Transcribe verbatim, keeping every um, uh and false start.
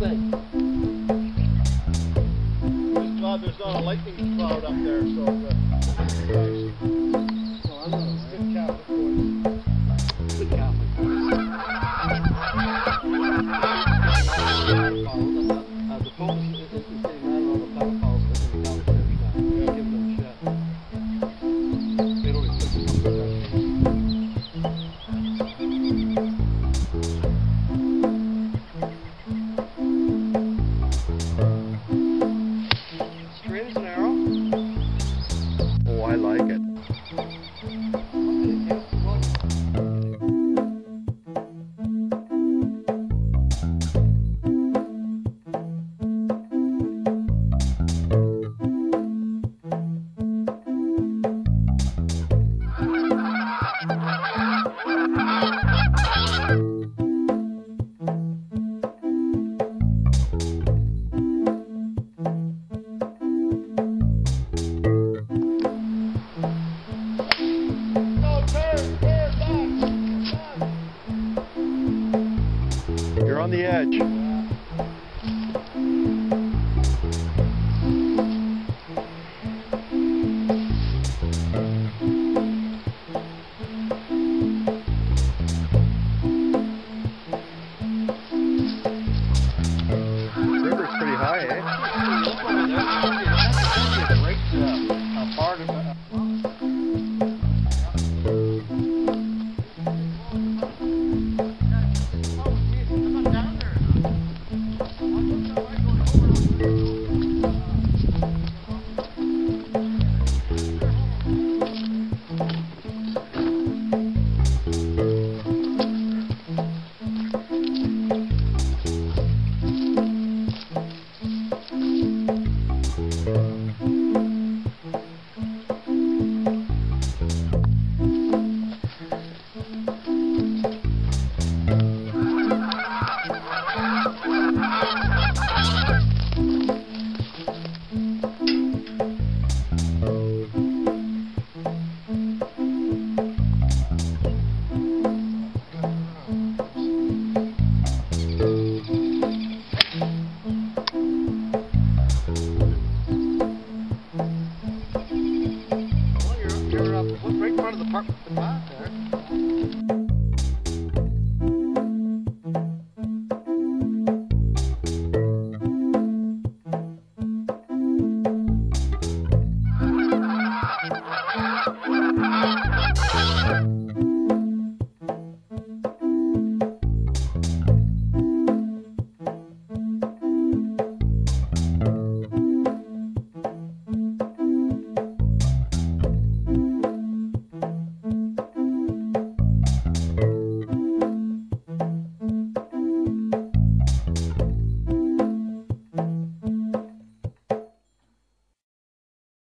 think? Just glad there's not a lightning cloud up there, so the Oh, I'm not good Catholic boys. good Catholic boys. Uh, the Pope is, is, is getting mad at all the pedophiles in the Catholic Church now. He's giving them shit. They don't accept the confession. Straight as an arrow. Oh, I like it. You're on the edge. River's pretty high, eh? A part of it.